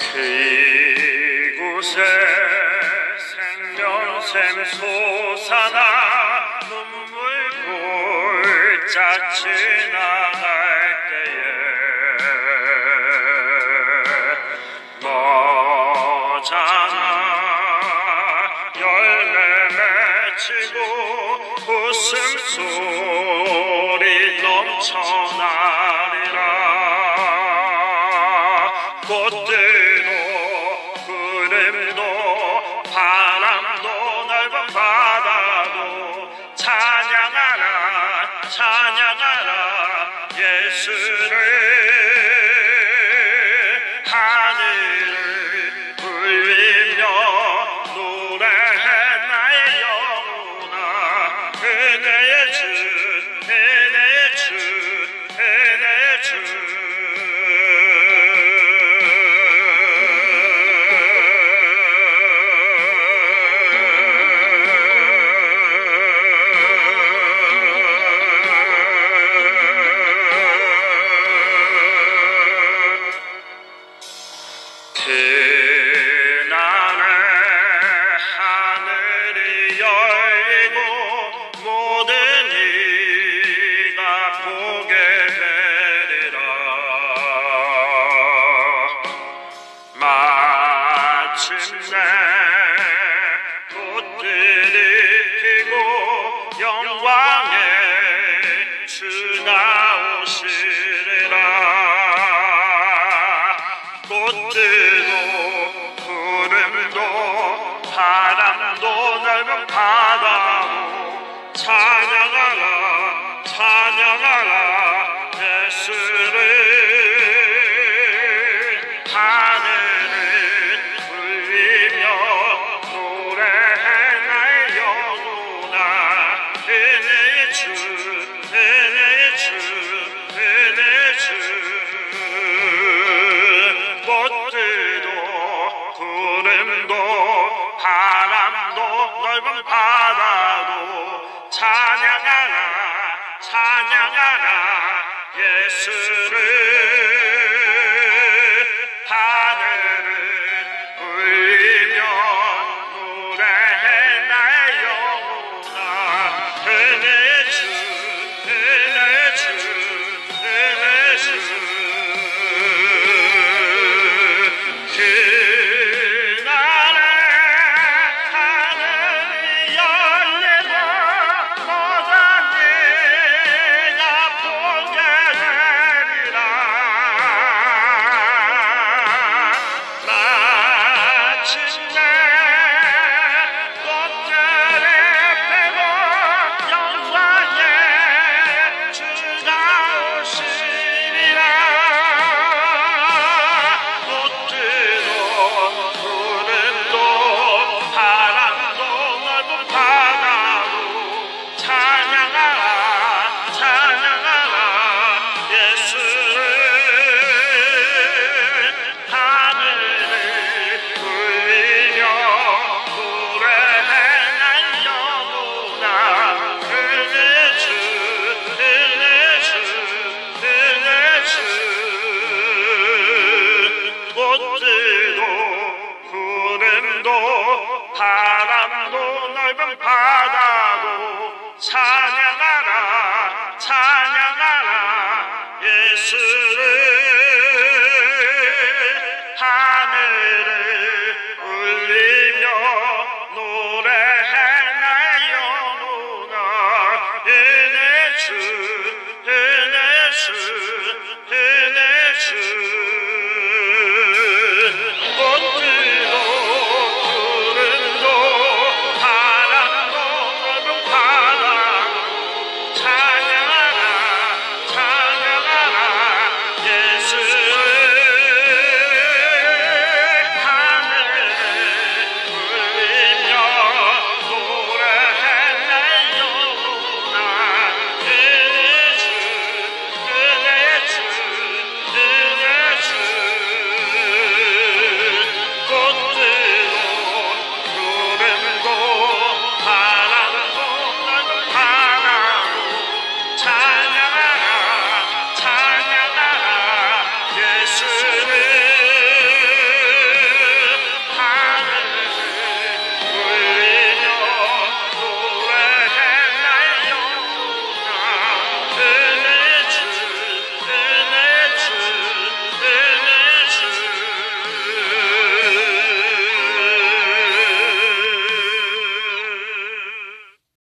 이곳에 생명샘 솟아나 눈물 골짝 지나갈 때에 너잖아 열매 맺히고 웃음소리 넘쳐나리라. 꽃들도 구름도 바람도 넓은 바다도 찬양하라 찬양하라 예수를. 하늘을 울리며 노래해 나의 영혼아. 은혜의 주 은혜의 주 은혜의 주. 그날에 하늘이 열리고 모든 이가 보게 되리라. 마침내 꽃들이 피고 영광의 주 나오시리라. 꽃들도 구름도 바람도 넓은 바다도 찬양하라 찬양하라 예수를. 하늘을 울리며 노래해 나의 영혼아. 은혜의 주 은혜의 주 은혜의 주. 꽃들도 구름도 바람도 넓은 바다도 찬양하라 찬양하라 예수를. 하늘을 울리며 노래해 나의 영혼아. 은혜의 주 은혜의 주 은혜의 주. 그날에 하늘이 열리고 모든 이가 보게 되리라. 마침내 꽃들이 피고 영광의 주가 오시리라. 꽃들도 구름도 바람도 넓은 바다도 찬양하라 찬양하라 예수를. 하늘을 울리며 노래해 난 영혼아. 은혜의 주 은혜의 주 은혜의 주. 꽃들도 구름도 바람도 넓은 바다도 찬양하라 찬양하라 예수를.